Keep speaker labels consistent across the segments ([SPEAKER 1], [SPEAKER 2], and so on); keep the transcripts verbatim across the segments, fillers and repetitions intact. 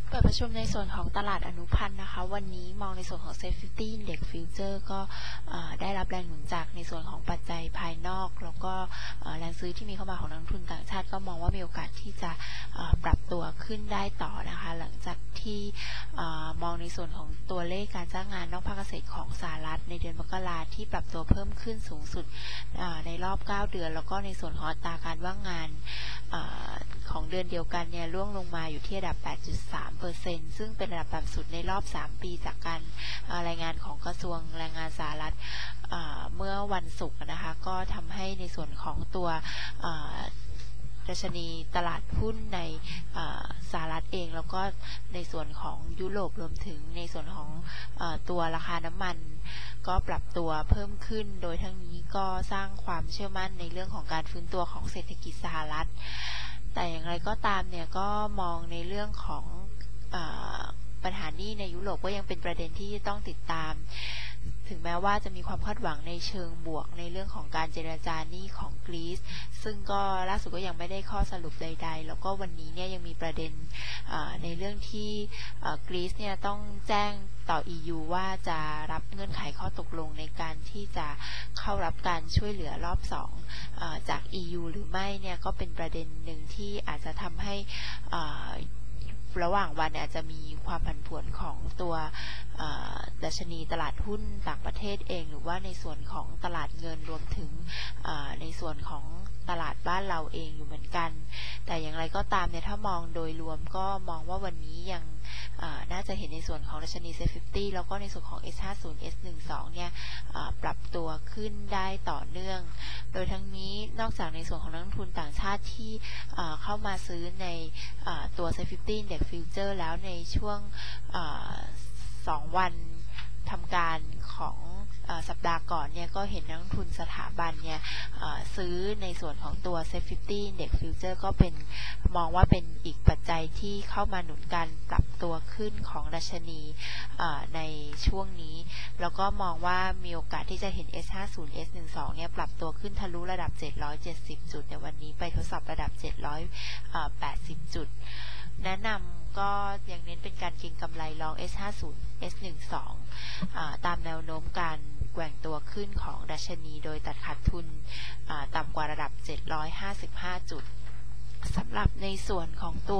[SPEAKER 1] เปิดประชุมในส่วนของตลาดอนุพันธ์นะคะวันนี้มองในส่วนของ Safety Index Future ก็ได้รับแรงหนุนจากในส่วนของปัจจัยภายนอกแล้วก็แรงซื้อที่มีเข้ามาของนักลงทุนต่างชาติก็มองว่ามีโอกาสที่จะปรับตัวขึ้นได้ต่อนะคะหลังจากที่มองในส่วนของตัวเลขการจ้างงานนอกภาคเกษตรของสหรัฐในเดือนมกราที่ปรับตัวเพิ่มขึ้นสูงสุดในรอบเก้าเดือนแล้วก็ในส่วนของอัตราการว่างงานของเดือนเดียวกันเนี่ยร่วงลงมาอยู่ที่ระดับ แปดจุดสามเปอร์เซ็นต์ ซึ่งเป็นระดับต่ำสุดในรอบสามปีจากการรายงานของกระทรวงแรงงานสหรัฐเมื่อวันศุกร์นะคะก็ทำให้ในส่วนของตัวดัชนีตลาดหุ้นในสหรัฐเองแล้วก็ในส่วนของยุโรปรวมถึงในส่วนของตัวราคาน้ำมันก็ปรับตัวเพิ่มขึ้นโดยทั้งนี้ก็สร้างความเชื่อมั่นในเรื่องของการฟื้นตัวของเศรษฐกิจสหรัฐแต่อย่างไรก็ตามเนี่ยก็มองในเรื่องของปัญหาหนี้ในยุโรปก็ยังเป็นประเด็นที่ต้องติดตามถึงแม้ว่าจะมีความคาดหวังในเชิงบวกในเรื่องของการเจรจาหนี้ของกรีซซึ่งก็ล่าสุดก็ยังไม่ได้ข้อสรุปใดๆแล้วก็วันนี้เนี่ยยังมีประเด็นในเรื่องที่กรีซเนี่ยต้องแจ้งต่อ อี ยู ว่าจะรับเงื่อนไขข้อตกลงในการที่จะเข้ารับการช่วยเหลือรอบสองจาก อี ยู หรือไม่เนี่ยก็เป็นประเด็นหนึ่งที่อาจจะทำให้ระหว่างวันอาจจะมีความผันผวนของตัวดัชนีตลาดหุ้นต่างประเทศเองหรือว่าในส่วนของตลาดเงินรวมถึงในส่วนของตลาดบ้านเราเองอยู่เหมือนกันแต่อย่างไรก็ตามเนี่ยถ้ามองโดยรวมก็มองว่าวันนี้ยังน่าจะเห็นในส่วนของดัชนี เซ็ต ห้าสิบ แล้วก็ในส่วนของ เอส ห้าสิบ เอส สิบสอง เนี่ยปรับตัวขึ้นได้ต่อเนื่องโดยทั้งนี้นอกจากในส่วนของนักลงทุนต่างชาติที่เข้ามาซื้อในตัว เซ็ต ห้าสิบ Index Future แล้วในช่วงสองวันทำการของสัปดาห์ก่อนเนี่ยก็เห็นนักลงทุนสถาบันเนี่ยซื้อในส่วนของตัว เซ็ต ห้าสิบ Index Future ก็เป็นมองว่าเป็นอีกปัจจัยที่เข้ามาหนุนการปรับตัวขึ้นของดัชนีในช่วงนี้แล้วก็มองว่ามีโอกาสที่จะเห็น เอส ห้าสิบ เอส สิบสอง เนี่ยปรับตัวขึ้นทะลุระดับเจ็ดร้อยเจ็ดสิบจุดในวันนี้ไปทดสอบระดับเจ็ดร้อยแปดสิบจุดแนะนำก็ยังเน้นเป็นการเก็งกำไรลอง เอส ห้าสิบ เอส สิบสอง ตามแนวโน้มการแกว่งตัวขึ้นของดัชนีโดยตัดขาดทุนต่ำกว่าระดับเจ็ดร้อยห้าสิบห้าจุดสำหรับในส่วนของตัว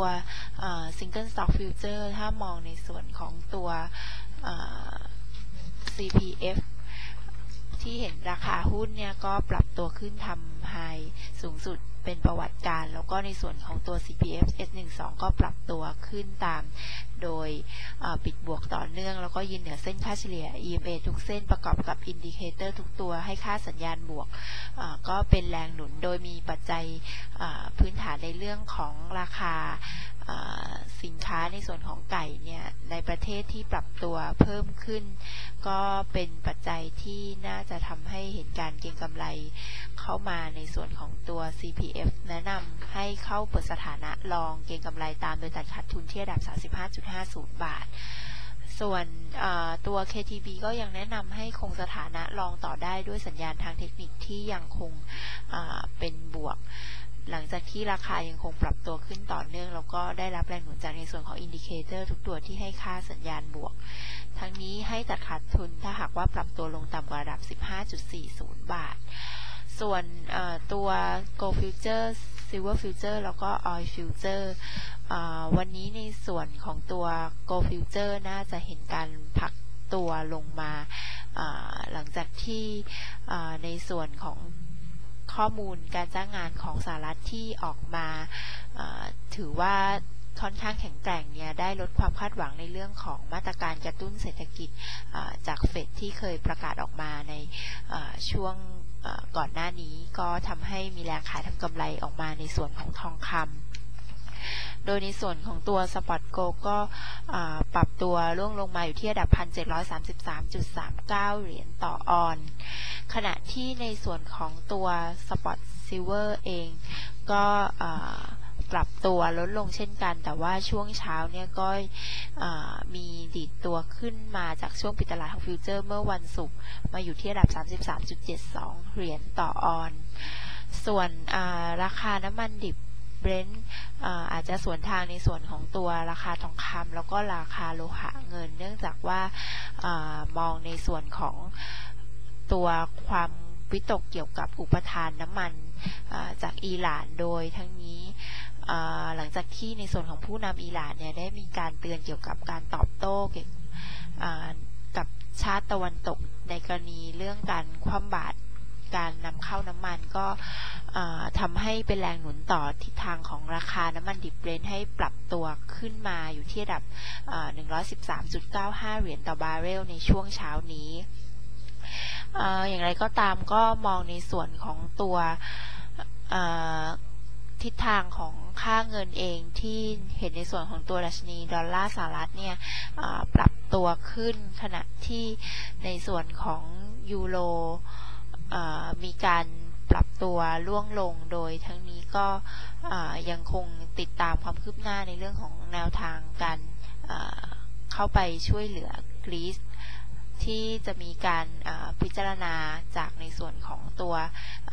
[SPEAKER 1] Single Stock Future ถ้ามองในส่วนของตัว ซี พี เอฟ ที่เห็นราคาหุ้นเนี่ยก็ปรับตัวขึ้นทำไฮสูงสุดเป็นประวัติการแล้วก็ในส่วนของตัว ซี พี เอฟ เอส สิบสอง ก็ปรับตัวขึ้นตามโดยปิดบวกต่อเนื่องแล้วก็ยืนเหนือเส้นค่าเฉลี่ย อี เอ็ม เอ ทุกเส้นประกอบกับอินดิเคเตอร์ทุกตัวให้ค่าสัญญาณบวกก็เป็นแรงหนุนโดยมีปัจจัยพื้นฐานในเรื่องของราคาสินค้าในส่วนของไก่เนี่ยในประเทศที่ปรับตัวเพิ่มขึ้นก็เป็นปัจจัยที่น่าจะทำให้เห็นการเก็งกำไรเข้ามาในส่วนของตัว ซี พี เอฟ แนะนำให้เข้าเปิดสถานะลองเก็งกำไรตามโดยตัดขาดทุนที่ระดับ สามสิบห้าจุดห้าศูนย์ บาทส่วนตัว เค ที บี ก็ยังแนะนำให้คงสถานะลองต่อได้ด้วยสัญญาณทางเทคนิคที่ยังคงเป็นบวกหลังจากที่ราคายังคงปรับตัวขึ้นต่อเนื่องแล้วก็ได้รับแรงหนุนจากในส่วนของอินดิเคเตอร์ทุกตัวที่ให้ค่าสัญญาณบวกทั้งนี้ให้ตัดขาดทุนถ้าหากว่าปรับตัวลงต่ำกว่าระดับ สิบห้าจุดสี่ศูนย์ บาทส่วนตัว Gold Future Silver Future แล้วก็ Oil Future วันนี้ในส่วนของตัว Gold Future น่าจะเห็นการพักตัวลงมาหลังจากที่ในส่วนของข้อมูลการจ้างงานของสหรัฐที่ออกมาถือว่าค่อนข้างแข็งแกร่งเนี่ยได้ลดความคาดหวังในเรื่องของมาตรการกระตุ้นเศรษฐกิจจากเฟดที่เคยประกาศออกมาในช่วงก่อนหน้านี้ก็ทำให้มีแรงขายทำกำไรออกมาในส่วนของทองคำโดยในส่วนของตัว Spot Gold ก็ปรับตัวร่วงลงมาอยู่ที่ระดับ หนึ่งพันเจ็ดร้อยสามสิบสามจุดสามเก้า เหรียญต่อออนซ์ขณะที่ในส่วนของตัว Spot Silver เองก็ปรับตัวลดลงเช่นกันแต่ว่าช่วงเช้าเนี่ยก็มีดีดตัวขึ้นมาจากช่วงปิดตลาดของฟิวเจอร์เมื่อวันศุกร์มาอยู่ที่ระดับ สามสิบสามจุดเจ็ดสอง เหรียญต่อออนซ์ส่วนราคาน้ำมันดิบเบรนท์อาจจะสวนทางในส่วนของตัวราคาทองคำแล้วก็ราคาโลหะเงินเนื่องจากว่ามองในส่วนของตัวความวิตกเกี่ยวกับอุปทานน้ำมันจากอิหร่านโดยทั้งนี้หลังจากที่ในส่วนของผู้นำอิหร่านเนี่ยได้มีการเตือนเกี่ยวกับการตอบโต้กับชาติตะวันตกในกรณีเรื่องการคว่ำบาตรการนำเข้าน้ำมันก็ทำให้เป็นแรงหนุนต่อทิศทางของราคาน้ำมันดิบเบรนท์ให้ปรับตัวขึ้นมาอยู่ที่ระดับ หนึ่งร้อยสิบสามจุดเก้าห้า เหรียญต่อบาร์เรลในช่วงเช้านี้อย่างไรก็ตามก็มองในส่วนของตัวทิศทางของค่าเงินเองที่เห็นในส่วนของตัวดัชนีดอลลาร์สหรัฐเนี่ยปรับตัวขึ้นขณะที่ในส่วนของยูโรมีการปรับตัวล่วงลงโดยทั้งนี้ก็ยังคงติดตามความคืบหน้าในเรื่องของแนวทางการเข้าไปช่วยเหลือกรีซที่จะมีการพิจารณาจากในส่วนของตัว อี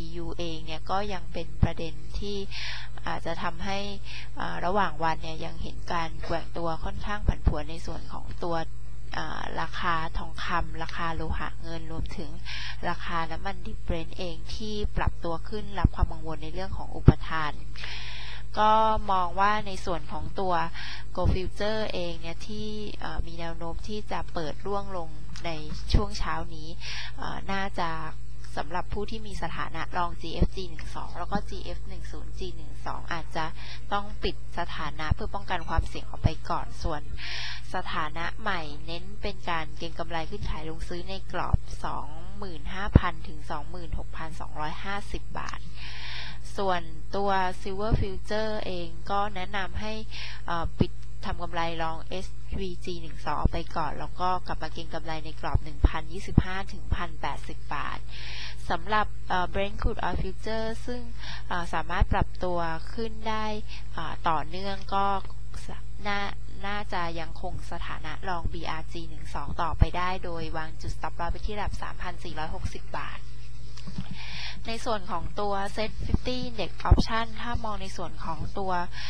[SPEAKER 1] ยู เองเนี่ยก็ยังเป็นประเด็นที่อาจจะทำให้ระหว่างวันเนี่ยยังเห็นการแกว่งตัวค่อนข้างผันผวนในส่วนของตัวราคาทองคำราคาโลหะเงินรวมถึงราคาน้ำมันดิบเบรนท์เองที่ปรับตัวขึ้นรับความกังวลในเรื่องของอุปทานก็มองว่าในส่วนของตัว Gold Future เองเนี่ยที่มีแนวโน้มที่จะเปิดร่วงลงในช่วงเช้านี้น่าจะสำหรับผู้ที่มีสถานะรอง จี เอฟ จี หนึ่งสิบสอง แล้วก็ จี เอฟ หนึ่งสิบ จี หนึ่งสิบสอง อาจจะต้องปิดสถานะเพื่อป้องกันความเสี่ยงออกไปก่อนส่วนสถานะใหม่เน้นเป็นการเก็งกำไรขึ้นขายลงซื้อในกรอบ สองหมื่นห้าพัน ถึง สองหมื่นหกพันสองร้อยห้าสิบ บาทส่วนตัว Silver Future เองก็แนะนำให้ปิดทำกำไรลอง เอส วี จี หนึ่งสิบสอง ออกไปก่อนแล้วก็กลับมาเก็งกำไรในกรอบ หนึ่งพันยี่สิบห้า ถึง หนึ่งพันแปดสิบ บาทสำหรับ Brent Crude Oil Future ซึ่งสามารถปรับตัวขึ้นได้ต่อเนื่องก็น่าน่าจะยังคงสถานะรอง บี อาร์ จี หนึ่งสิบสอง ต่อไปได้โดยวางจุด Stop Loss ไปที่ระดับ สามพันสี่ร้อยหกสิบ บาทในส่วนของตัว เซ็ต ห้าสิบ Index Option ถ้ามองในส่วนของตัว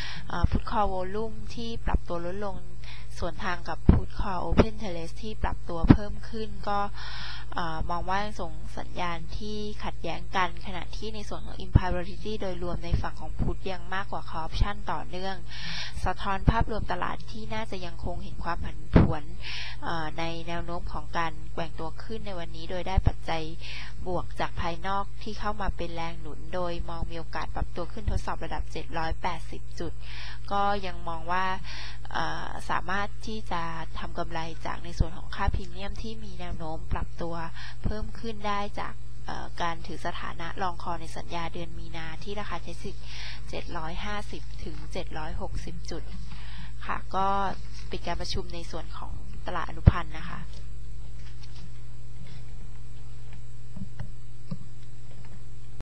[SPEAKER 1] Put Call Volume ที่ปรับตัวลดลงส่วนทางกับ Put Call Open Interest ที่ปรับตัวเพิ่มขึ้นก็มองว่ายังส่งสัญญาณที่ขัดแย้งกันขณะที่ในส่วนของ Implied Volatility โดยรวมในฝั่งของ Put ยังมากกว่า Call Option ต่อเนื่องสะท้อนภาพรวมตลาดที่น่าจะยังคงเห็นความผันผวนในแนวโน้มของการแกว่งตัวขึ้นในวันนี้โดยได้ปัจจัยบวกจากภายนอกที่เข้ามาเป็นแรงหนุนโดยมองมีโอกาสปรับตัวขึ้นทดสอบระดับเจ็ดร้อยแปดสิบจุดก็ยังมองว่าสามารถที่จะทำกำไรจากในส่วนของค่าพรีเมียมที่มีแนวโน้มปรับตัวเพิ่มขึ้นได้จากการถือสถานะรองคอในสัญญาเดือนมีนาที่ราคาเทสติกเจ็ดร้อยห้าสิบถึงเจ็ดร้อยหกสิบจุดค่ะก็ปิดการประชุมในส่วนของตลาดอนุพันธ์นะคะ